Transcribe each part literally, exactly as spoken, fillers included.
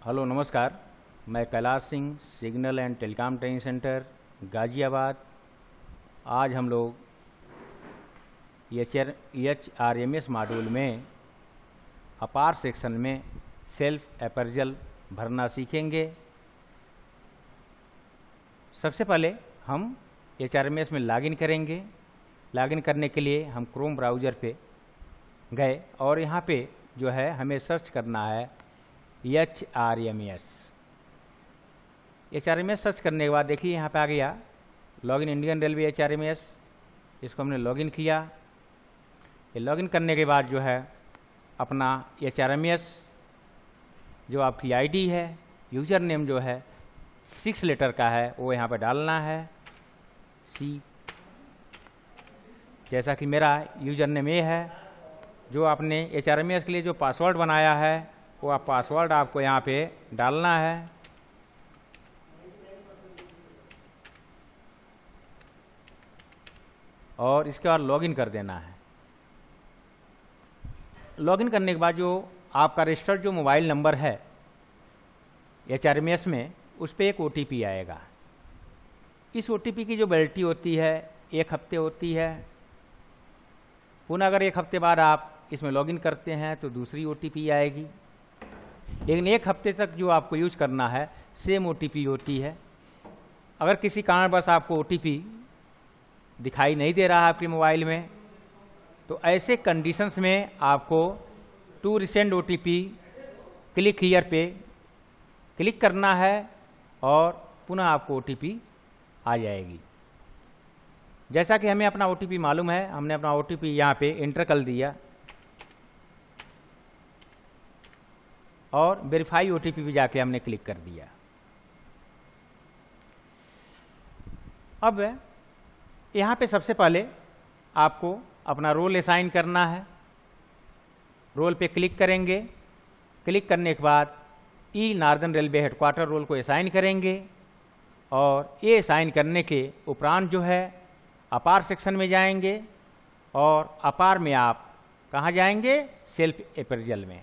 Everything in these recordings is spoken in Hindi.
हेलो नमस्कार, मैं Kailash Singh, signal and telecom training centre Ghaziabad. आज हम लोग H R M S module में अपार सेक्शन में सेल्फ अप्रेजल भरना सीखेंगे। सबसे पहले हम एच आर एम एस में लॉगिन करेंगे। लॉगिन करने के लिए हम क्रोम ब्राउज़र पे गए और यहाँ पे जो है हमें सर्च करना है H R M S. H R M S search करने के बाद देखिए यहाँ पे आ गया login Indian railway H R M S. इसको हमने लॉगिन किया। ये लॉगिन करने के बाद जो है अपना एच आर एम एस जो आपकी आईडी है, यूज़र नेम जो है सिक्स लेटर का है वो यहाँ पे डालना है। सी जैसा कि मेरा यूज़र नेम ये है। जो आपने एच आर एम एस के लिए जो पासवर्ड बनाया है वो आप पासवर्ड आपको यहाँ पे डालना है। और इसके बाद लॉगिन कर देना है। लॉगिन करने के बाद जो आपका रजिस्टर्ड जो मोबाइल नंबर है एच आर एम एस में, उस पर एक ओ टी पी आएगा। इस ओ टी पी की जो वैलिडिटी होती है एक हफ्ते होती है। पुनः अगर एक हफ्ते बाद आप इसमें लॉगिन करते हैं तो दूसरी ओ टी पी आएगी। लेकिन एक हफ्ते तक जो आपको यूज करना है सेम ओ टी पी होती है। अगर किसी कारणवश आपको ओ टी पी दिखाई नहीं दे रहा है आपके मोबाइल में, तो ऐसे कंडीशंस में आपको to resend O T P click here पे क्लिक करना है और पुनः आपको ओ टी पी आ जाएगी। जैसा कि हमें अपना ओ टी पी मालूम है, हमने अपना ओ टी पी यहाँ पे एंटर कर दिया और वेरीफाई ओ टी पी भी जाके हमने क्लिक कर दिया। अब यहाँ पे सबसे पहले आपको अपना रोल असाइन करना है। रोल पे क्लिक करेंगे। क्लिक करने के बाद e northern railway headquarter role को असाइन करेंगे और ये असाइन करने के उपरांत जो है अपार सेक्शन में जाएंगे और अपार में आप कहाँ जाएंगे? सेल्फ अप्रेजल में।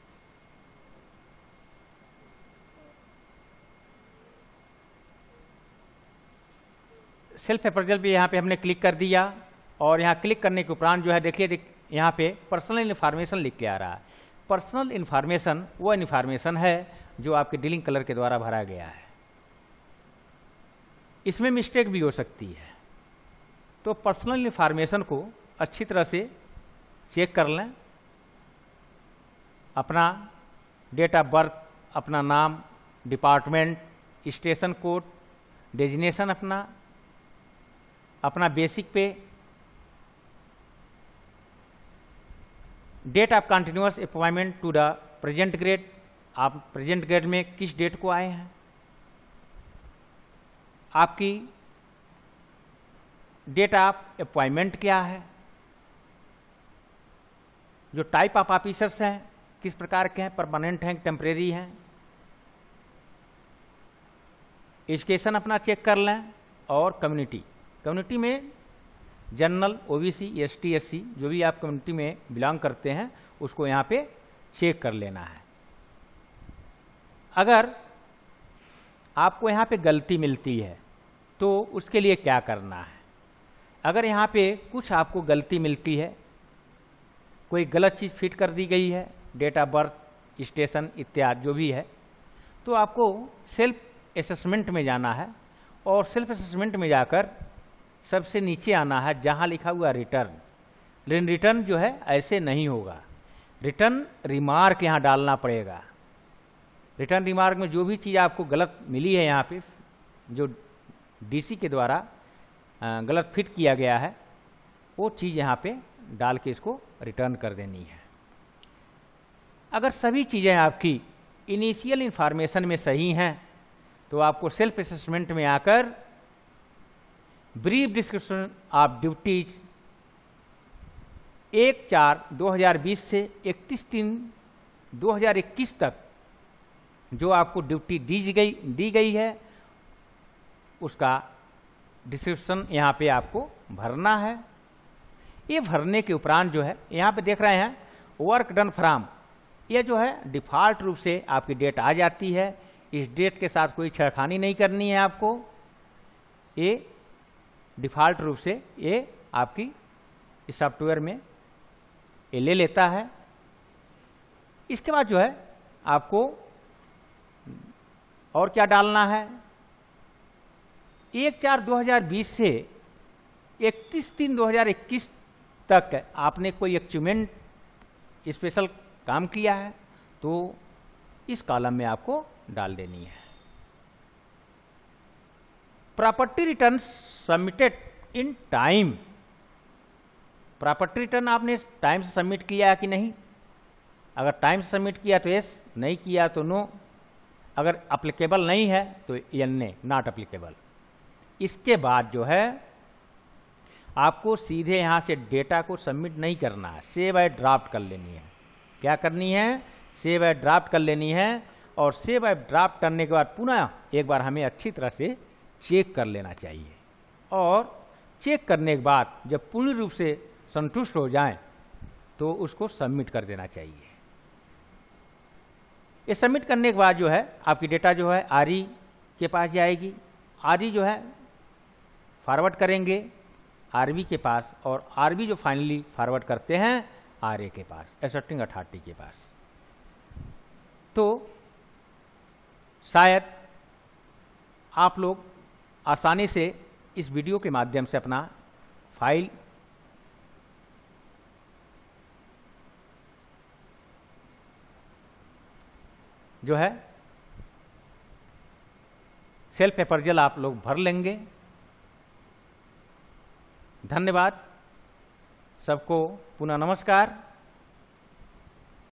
सेल्फ अप्रेजल पे यहाँ पे हमने क्लिक कर दिया और यहाँ क्लिक करने के उपरांत जो है देखिए देख, यहाँ पे पर्सनल इन्फॉर्मेशन लिख के आ रहा है। पर्सनल इन्फॉर्मेशन वो इन्फॉर्मेशन है जो आपके डीलिंग कलर के द्वारा भरा गया है। इसमें मिस्टेक भी हो सकती है, तो पर्सनल इन्फॉर्मेशन को अच्छी तरह से चेक कर लें। अपना डेट ऑफ बर्थ, अपना नाम, डिपार्टमेंट, स्टेशन कोड, डेजिग्नेशन अपना अपना basic pay, date of continuous appointment to the present grade, आप प्रेजेंट ग्रेड में किस डेट को आए हैं, आपकी डेट ऑफ अपॉइंटमेंट क्या है, जो टाइप ऑफ ऑफिसर्स हैं किस प्रकार के हैं, परमानेंट हैं टेम्परेरी हैं, एजुकेशन अपना चेक कर लें। और कम्युनिटी कम्युनिटी में जनरल, ओबीसी, एसटी, एससी जो भी आप कम्युनिटी में बिलोंग करते हैं उसको यहाँ पे चेक कर लेना है। अगर आपको यहाँ पे गलती मिलती है तो उसके लिए क्या करना है? अगर यहाँ पे कुछ आपको गलती मिलती है, कोई गलत चीज़ फिट कर दी गई है, डेट ऑफ बर्थ, स्टेशन इत्यादि जो भी है, तो आपको सेल्फ असेसमेंट में जाना है और सेल्फ असेसमेंट में जाकर सबसे नीचे आना है जहाँ लिखा हुआ रिटर्न। लेकिन रिटर्न जो है ऐसे नहीं होगा, रिटर्न रिमार्क यहाँ डालना पड़ेगा। रिटर्न रिमार्क में जो भी चीज़ आपको गलत मिली है यहाँ पे, जो डीसी के द्वारा गलत फिट किया गया है, वो चीज़ यहाँ पे डाल के इसको रिटर्न कर देनी है। अगर सभी चीज़ें आपकी इनिशियल इंफॉर्मेशन में सही हैं तो आपको सेल्फ असेसमेंट में आकर ब्रीफ डिस्क्रिप्शन ऑफ ड्यूटीज एक चार दो हज़ार बीस से इकतीस तीन दो हज़ार इक्कीस तक जो आपको ड्यूटी दी गई दी गई है उसका डिस्क्रिप्शन यहाँ पे आपको भरना है। ये भरने के उपरांत जो है यहाँ पे देख रहे हैं वर्क डन फ्रॉम ये जो है डिफ़ॉल्ट रूप से आपकी डेट आ जाती है। इस डेट के साथ कोई छेड़खानी नहीं करनी है आपको। ये डिफ़ॉल्ट रूप से ये आपकी इस सॉफ्टवेयर में ये ले लेता है। इसके बाद जो है आपको और क्या डालना है, एक चार दो हज़ार बीस से इकतीस तीन दो हज़ार इक्कीस तक आपने कोई अचीवमेंट स्पेशल काम किया है तो इस कॉलम में आपको डाल देनी है। Property return submitted in time, property return आपने टाइम से सबमिट किया है कि नहीं। अगर टाइम से सबमिट किया तो यस, नहीं किया तो नो। अगर अप्लीकेबल नहीं है तो एन नॉट अप्लीकेबल। इसके बाद जो है आपको सीधे यहाँ से डेटा को सबमिट नहीं करना है, सेव एज ड्राफ्ट कर लेनी है। क्या करनी है, सेव एज ड्राफ्ट कर लेनी है। और सेव एज ड्राफ्ट करने के बाद पुनः एक बार हमें अच्छी तरह से चेक कर लेना चाहिए। और चेक करने के बाद जब पूर्ण रूप से संतुष्ट हो जाएं तो उसको सबमिट कर देना चाहिए। ये सबमिट करने के बाद जो है आपकी डेटा जो है आरई के पास जाएगी। आरई जो है फॉरवर्ड करेंगे आरबी के पास, और आरबी जो फाइनली फॉरवर्ड करते हैं आरए के पास, एसेप्टिंग अथॉरिटी के पास। तो शायद आप लोग आसानी से इस वीडियो के माध्यम से अपना फाइल जो है सेल्फ अप्रेजल आप लोग भर लेंगे। धन्यवाद सबको, पुनः नमस्कार।